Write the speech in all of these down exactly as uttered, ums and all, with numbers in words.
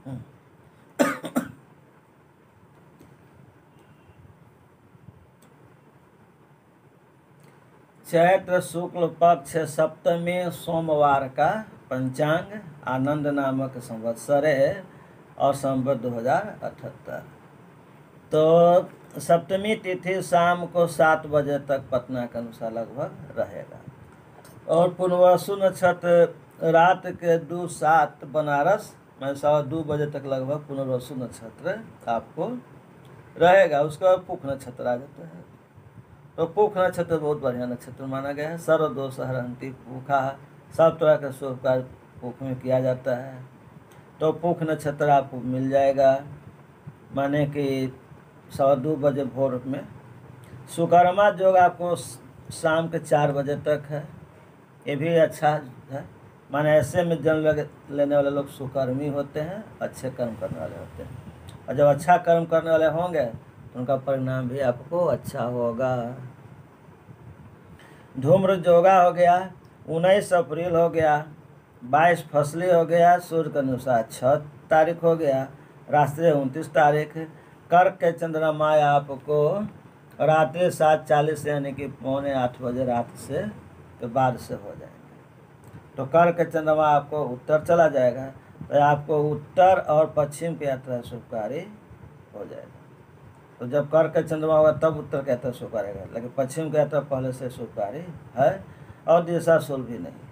चैत्र शुक्ल पक्ष सप्तमी सोमवार का पंचांग आनंद नामक संवत्सर है और संवत दो हजार अठहत्तर। तो सप्तमी तिथि शाम को सात बजे तक पटना के अनुसार लगभग रहेगा और पुनर्वसु नक्षत्र रात के दो सात बनारस में सवा दो बजे तक लगभग पुनर्वसु नक्षत्र आपको रहेगा। उसके बाद पुख नक्षत्र आ जाता है। तो पुख नक्षत्र बहुत बढ़िया नक्षत्र माना गया है। सर्व दोष हरंती पुखा, सब तरह के शुभ कार्य पुख में किया जाता है। तो पुख नक्षत्र आपको मिल जाएगा, माने कि सवा दो बजे भोर में। सुकर्मा योग आपको शाम के चार बजे तक है, ये भी अच्छा है। माने ऐसे में जन्म लेने वाले लोग सुकर्मी होते हैं, अच्छे कर्म करने वाले होते हैं, और जब अच्छा कर्म करने वाले होंगे तो उनका परिणाम भी आपको अच्छा होगा। धूम्र जोगा हो गया, उन्नीस अप्रैल हो गया, बाईस फसली हो गया, सूर्य के अनुसार छः तारीख हो गया, रात्रि उनतीस तारीख। कर्क के चंद्रमा आपको रात्रि सात चालीस यानी कि पौने आठ बजे रात से के बाद से हो जाएंगे। तो कर्क के चंद्रमा आपको उत्तर चला जाएगा, तो आपको उत्तर और पश्चिम की यात्रा शुभकारी हो जाएगा। तो जब कर्क का चंद्रमा होगा तब उत्तर की यात्रा शुभकारी रहेगा, लेकिन पश्चिम की यात्रा पहले से शुभकारी है और दिशा शुल भी नहीं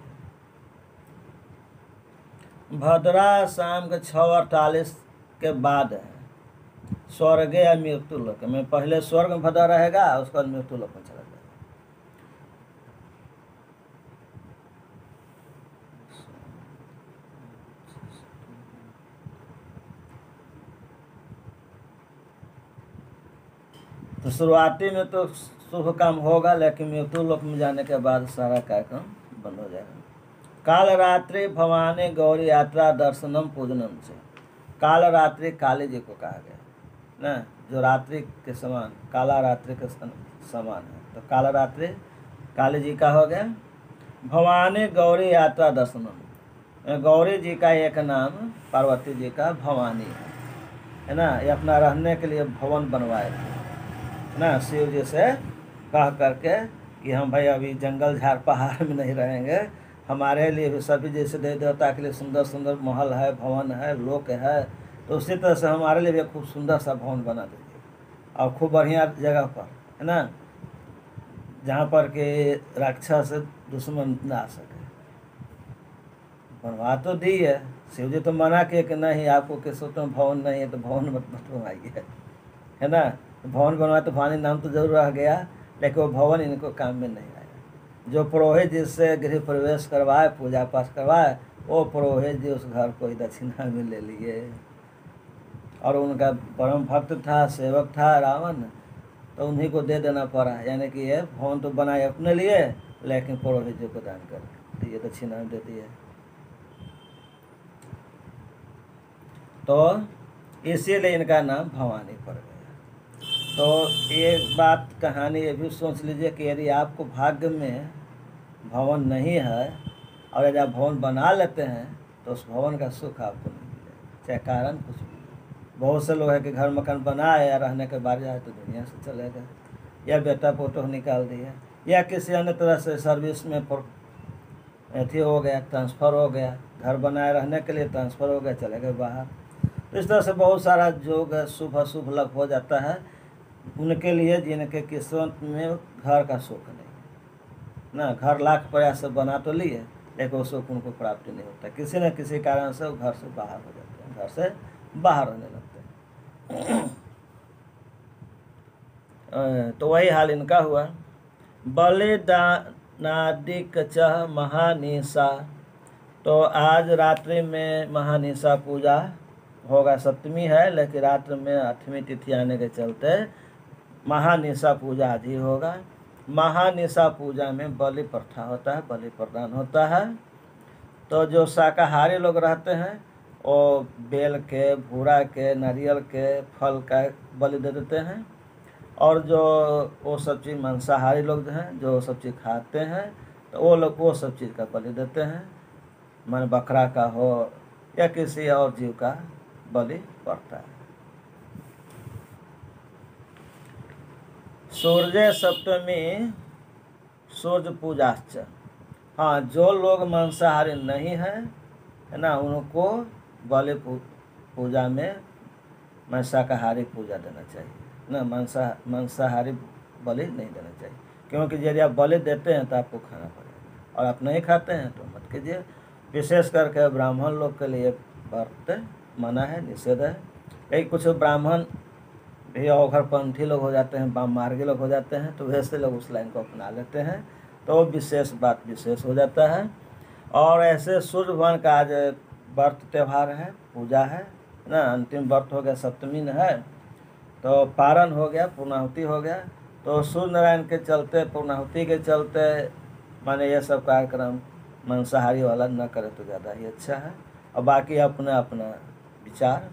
है। भद्रा शाम के छः अड़तालीस के बाद है स्वर्ग या मृत्यु लोक में। पहले स्वर्ग में भद्रा रहेगा, उसके बाद मृत्यु लोक में चला जाएगा। तो शुरुआती में तो शुभ काम होगा, लेकिन मृत्यु लोक में जाने के बाद सारा कार्यक्रम बंद हो जाएगा। काल रात्रि भवानी गौरी यात्रा दर्शनम पूजनम से। काल रात्रि काली जी को कहा गया ना, जो रात्रि के समान, काला रात्रि के समान है। तो काल रात्रि काली जी का हो गया। भवानी गौरी यात्रा दर्शनम, गौरी जी का एक नाम पार्वती जी का भवानी है, है ना। ये अपना रहने के लिए भवन बनवाए थे ना शिव जी से कह करके कि हम भाई अभी जंगल झाड़ पहाड़ में नहीं रहेंगे, हमारे लिए भी सभी जैसे देवी देवता के लिए सुंदर सुंदर महल है, भवन है, लोक है, तो उसी तरह से हमारे लिए भी खूब सुंदर सा भवन बना दीजिए और खूब बढ़िया जगह पर, है ना, जहाँ पर के राक्षस दुश्मन ना आ सके। बनवा तो दी है, शिव जी तो मना किए कि नहीं आपको किस तो भवन नहीं है तो भवन मत बनवाइए, है ना। भवन बनवाए तो भवानी नाम तो जरूर रह गया, लेकिन वो भवन इनको काम में नहीं आया। जो पुरोहित जिससे गृह प्रवेश करवाए, पूजा पाठ करवाए, वो पुरोहित जी उस घर को ही दक्षिणा में ले लिए और उनका परम भक्त था, सेवक था रावण, तो उन्हीं को दे देना पड़ा। यानी कि ये भवन तो बनाए अपने लिए, लेकिन पुरोहित जी को दान कर दिए, दक्षिणा में दे दिए। तो इसीलिए इनका नाम भवानी पड़ गया। तो एक बात कहानी ये भी सोच लीजिए कि यदि आपको भाग्य में भवन नहीं है और यदि आप भवन बना लेते हैं तो उस भवन का सुख आपको नहीं मिलेगा, चाहे कारण कुछ भी। बहुत से लोग हैं कि घर मकान बनाए या रहने के बाद जाए तो दुनिया से चले गए, या बेटा पोतो निकाल दिया, या किसी अन्य तरह से सर्विस में अथी हो गया, ट्रांसफ़र हो गया, घर बनाए रहने के लिए ट्रांसफ़र हो गया, चले गए बाहर। तो इस तरह से बहुत सारा जो शुभ अशुभ लग हो जाता है उनके लिए जिनके किस्मत में घर का सुख नहीं ना। घर लाख प्रयास से बना तो लिए, लेकिन वो सुख उनको प्राप्ति नहीं होता, किसी न किसी कारण से वो घर से बाहर हो जाते हैं, घर से बाहर रहने लगते हैं। तो वही हाल इनका हुआ। बलिदानादिक चह महानिशा, तो आज रात्रि में महानिशा पूजा होगा। सप्तमी है लेकिन रात्र में आठवीं तिथि आने के चलते महानिशा पूजा आज ही होगा। महानिशा पूजा में बलि प्रथा होता है, बलि प्रदान होता है। तो जो शाकाहारी लोग रहते हैं वो बेल के, भूरा के, नारियल के, फल का बलि दे देते हैं, और जो वो सब चीज़ मांसाहारी लोग जो हैं, जो सब चीज़ खाते हैं, तो वो लोग वो सब चीज़ का बलि देते हैं। मन बकरा का हो या किसी और जीव का बलि पड़ता है। सूर्य सप्तमी सूर्य पूजाश्च। हाँ, जो लोग मांसाहारी नहीं है है ना, उनको बलि पूजा में मैं शाकाहारी पूजा देना चाहिए ना, मांसा मांसाहारी बलि नहीं देना चाहिए, क्योंकि यदि आप बलि देते हैं तो आपको खाना पड़ेगा, और आप नहीं खाते हैं तो मत कीजिए। विशेष करके ब्राह्मण लोग के लिए व्रत मना है, निषेध है। कई कुछ ब्राह्मण भी अवघरपंथी लोग हो जाते हैं, वाम मार्गी लोग हो जाते हैं, तो वैसे लोग उस लाइन को अपना लेते हैं, तो विशेष बात विशेष हो जाता है। और ऐसे सूर्य भगवान का आज व्रत त्यौहार है, पूजा है ना, अंतिम व्रत हो गया, सप्तमी न है, तो पारण हो गया, पूर्णाहुति हो गया, तो सूर्य नारायण के चलते, पूर्णाहुति के चलते माने ये सब कार्यक्रम मांसाहारी वाला न करे तो ज़्यादा ही अच्छा है। और बाकी अपना अपना विचार।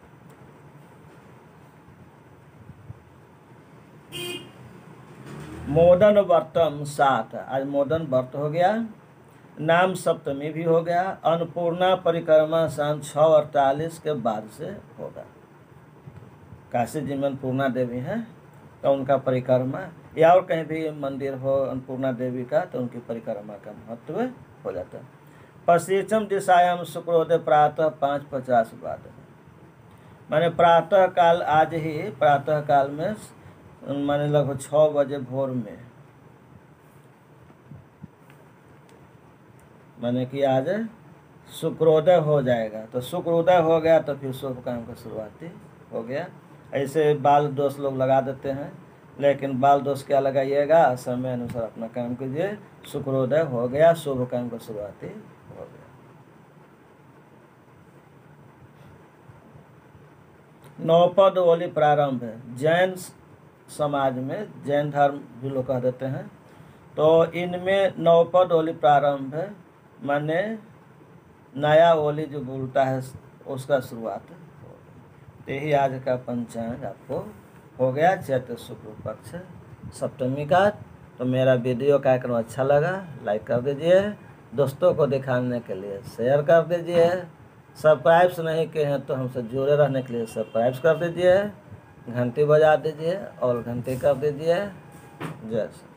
मोदन व्रतम सात, आज मोदन व्रत हो गया, नाम सप्तमी भी हो गया। अन्नपूर्णा परिक्रमा शाम छः अड़तालीस के बाद से होगा। काशी जी में अन्नपूर्णा देवी हैं, तो उनका परिक्रमा, या और कहीं भी मंदिर हो अन्नपूर्णा देवी का, तो उनकी परिक्रमा का महत्व हो जाता है। पश्चिम दिशायाम शुक्रोदय प्रातः पाँच पचास बाद, माने प्रातः काल, आज ही प्रातः काल में माने लगभग छः बजे भोर में, माने कि आज शुक्रोदय हो जाएगा, तो शुक्रोदय हो गया तो फिर शुभ काम का शुरुआती हो गया। ऐसे बाल दोष लोग लगा देते हैं, लेकिन बाल दोष क्या लगाइएगा, समय अनुसार अपना काम कीजिए। शुक्रोदय हो गया, शुभ काम का शुरुआती हो गया। नौपद ओली प्रारंभ है, जैन समाज में, जैन धर्म भी लोग कह देते हैं, तो इनमें नौपद ओली प्रारंभ है, माने नया ओली जो बोलता है उसका शुरुआत हो गया। यही आज का पंचांग आपको हो गया, चैत्र शुक्ल पक्ष सप्तमी का। तो मेरा वीडियो कार्यक्रम अच्छा लगा, लाइक कर दीजिए, दोस्तों को दिखाने के लिए शेयर कर दीजिए, सब्सक्राइब्स नहीं किए हैं तो हमसे जुड़े रहने के लिए सब्सक्राइब कर दीजिए, घंटी बजा दीजिए और घंटी कर दीजिए। जय श्री